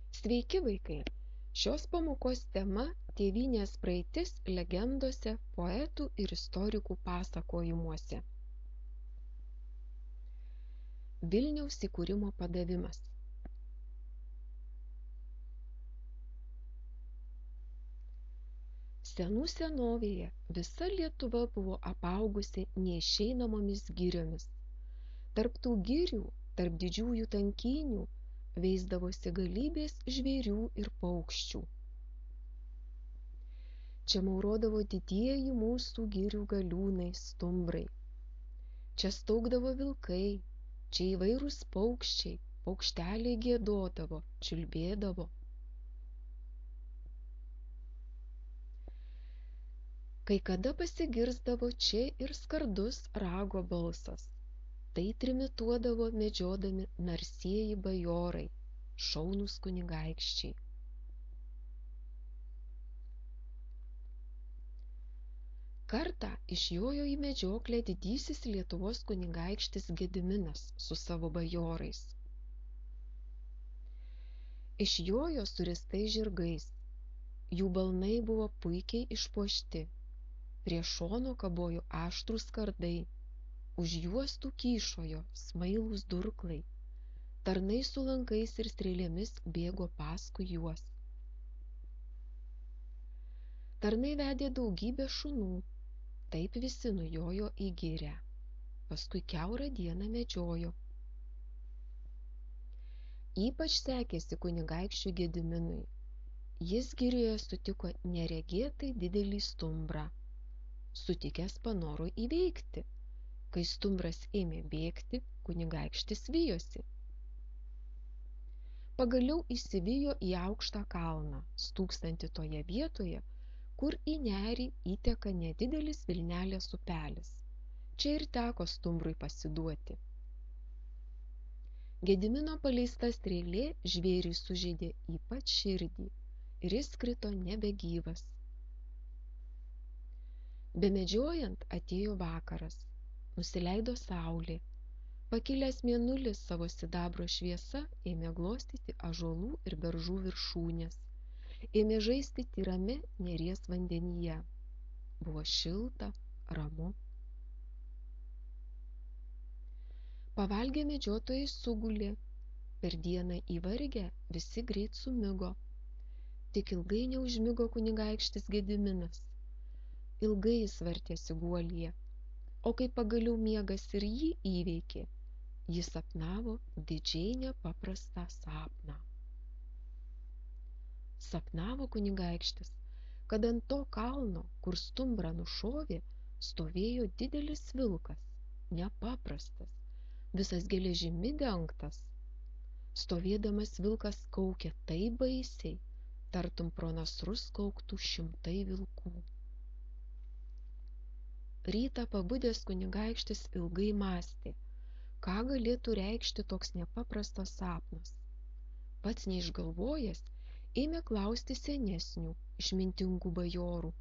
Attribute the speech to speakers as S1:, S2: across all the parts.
S1: Sveiki vaikai! Šios pamokos tema – tėvynės praeitis legendose, poetų ir istorikų pasakojimuose. Vilniaus įkūrimo padavimas. Senų senovėje visa Lietuva buvo apaugusi neišeinamomis giriomis. Tarp tų girių, tarp didžiųjų tankynių, veisdavosi galybės žvėrių ir paukščių. Čia maurodavo didieji mūsų girių galiūnai stumbrai. Čia staugdavo vilkai, čia įvairūs paukščiai, paukšteliai giedodavo, čiulbėdavo. Kai kada pasigirsdavo čia ir skardus rago balsas. Tai trimituodavo medžiodami narsieji bajorai, šaunūs kunigaikščiai. Kartą išjojo į medžioklę didysis Lietuvos kunigaikštis Gediminas su savo bajorais. Išjojo su ristais žirgais, jų balnai buvo puikiai išpuošti, prie šono kabojo aštrūs kardai, už juostų kyšojo smailūs durklai, tarnai su lankais ir strėlėmis bėgo paskui juos. Tarnai vedė daugybę šunų, taip visi nujojo į girią, paskui kiaurą dieną medžiojo. Ypač sekėsi kunigaikščiui Gediminui. Jis girioje sutiko neregėtai didelį stumbrą. Sutikęs panoro įveikti. Kai stumbras ėmė bėgti, kunigaikštis vijosi. Pagaliau įsivijo į aukštą kalną, stūkstantį toje vietoje, kur į nerį įteka nedidelis Vilnelės upelis. Čia ir teko stumbrui pasiduoti. Gedimino paleista strėlė žvėrį sužeidė ypač širdį ir jis krito nebegyvas. Bemedžiojant atėjo vakaras. Nusileido saulė. Pakilęs mėnulis savo sidabro šviesa ėmė glostyti ąžuolų ir beržų viršūnės. Ėmė žaisti tyrame Neries vandenyje. Buvo šilta, ramu. Pavalgę medžiotojai sugulė. Per dieną įvargę visi greit sumigo. Tik ilgai neužmigo kunigaikštis Gediminas. Ilgai jis vartėsi guolyje. O kai pagaliau miegas ir jį įveikė, jis sapnavo didžiai nepaprastą sapną. Sapnavo kunigaikštis, kad ant to kalno, kur stumbrą nušovė, stovėjo didelis vilkas, nepaprastas, visas geležimi dengtas. Stovėdamas vilkas kaukė taip baisiai, tartum pro nasrus kauktų šimtai vilkų. Rytą pabudęs kunigaikštis ilgai mąstė, ką galėtų reikšti toks nepaprastas sapnas. Pats neišgalvojęs, ėmė klausti senesnių, išmintingų bajorų.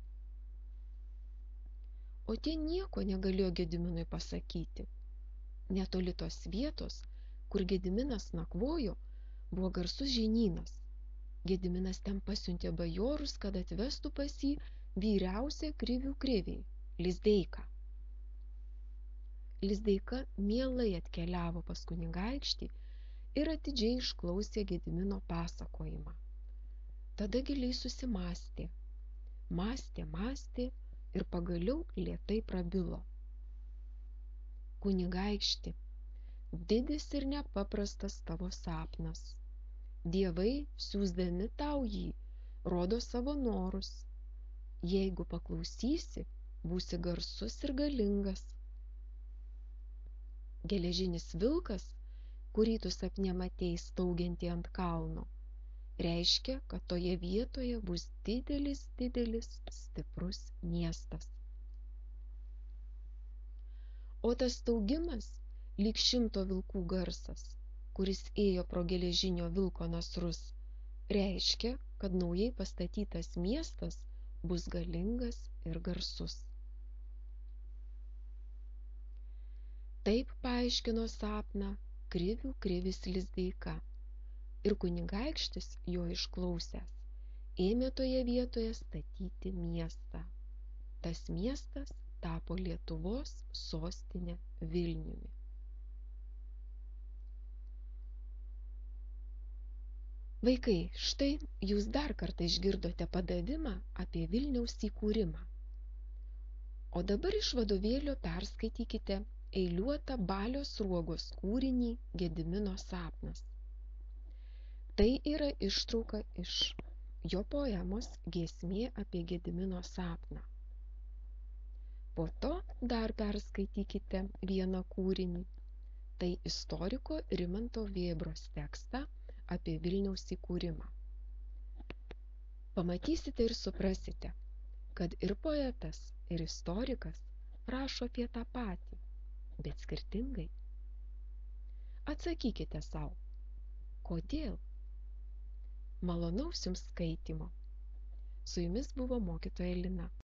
S1: O tie nieko negalėjo Gediminui pasakyti. Netoli tos vietos, kur Gediminas nakvojo, buvo garsus žinynas. Gediminas ten pasiuntė bajorus, kad atvestų pas jį vyriausią krivių krivį, Lizdeiką. Lizdeika mielai atkeliavo pas kunigaikštį ir atidžiai išklausė Gedimino pasakojimą. Tada giliai susimąstė. Mąstė ir pagaliau lėtai prabilo. Kunigaikšti, didis ir nepaprastas tavo sapnas. Dievai, siųsdami tau jį, rodo savo norus. Jeigu paklausysi, būsi garsus ir galingas. Geležinis vilkas, kurį tu sapne matei staugiantį ant kalno, reiškia, kad toje vietoje bus didelis, stiprus miestas. O tas staugimas, lyg 100 vilkų garsas, kuris ėjo pro geležinio vilko nasrus, reiškia, kad naujai pastatytas miestas bus galingas ir garsus. Taip paaiškino sapną krivių krivis Lizdeika. ir kunigaikštis jo išklausęs ėmė toje vietoje statyti miestą. Tas miestas tapo Lietuvos sostinė Vilniumi. Vaikai, štai jūs dar kartą išgirdote padavimą apie Vilniaus įkūrimą. O dabar iš vadovėlio perskaitykite eiliuotą Balio Sruogos kūrinį Gedimino sapnas. Tai yra ištrauka iš jo poemos Giesmė apie Gedimino sapną. Po to dar perskaitykite vieną kūrinį. Tai istoriko Rimanto Vėbros tekstą apie Vilniaus įkūrimą. Pamatysite ir suprasite, kad ir poetas, ir istorikas rašo apie tą patį, bet skirtingai. Atsakykite sau, kodėl? Malonaus jums skaitymo. Su jumis buvo mokytoja Lina.